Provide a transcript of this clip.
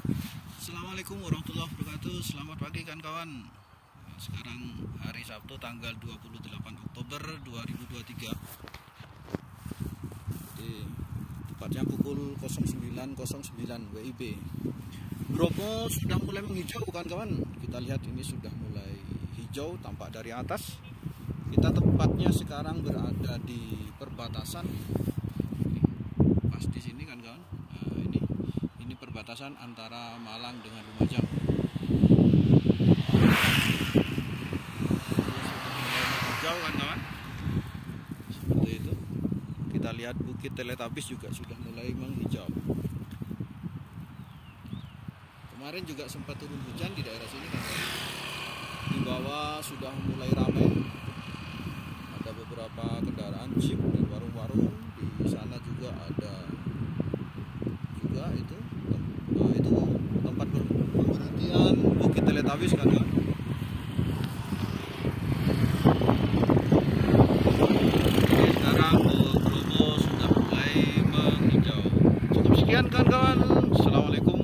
Assalamualaikum warahmatullahi wabarakatuh. Selamat pagi kawan-kawan. Sekarang hari Sabtu tanggal 28 Oktober 2023. Tepatnya pukul 09.09 WIB. Bromo sudah mulai menghijau kawan-kawan. Kita lihat ini sudah mulai hijau tampak dari atas. Kita tepatnya sekarang berada di perbatasan. Pas di sini kan kawan. Ini perbatasan antara Malang dengan Lumajang. Hijau kan kawan, seperti itu. Kita lihat Bukit Teletabis juga sudah mulai menghijau. Kemarin juga sempat turun hujan di daerah sini kan. Di bawah sudah mulai ramai. Ada beberapa kendaraan jeep dan warung-warung. Di sana juga ada itu tempat berhentian Bukit Teletabis kan. Sekarang Bromo sudah mulai menghijau. Cukup sekian kawan-kawan. Assalamualaikum.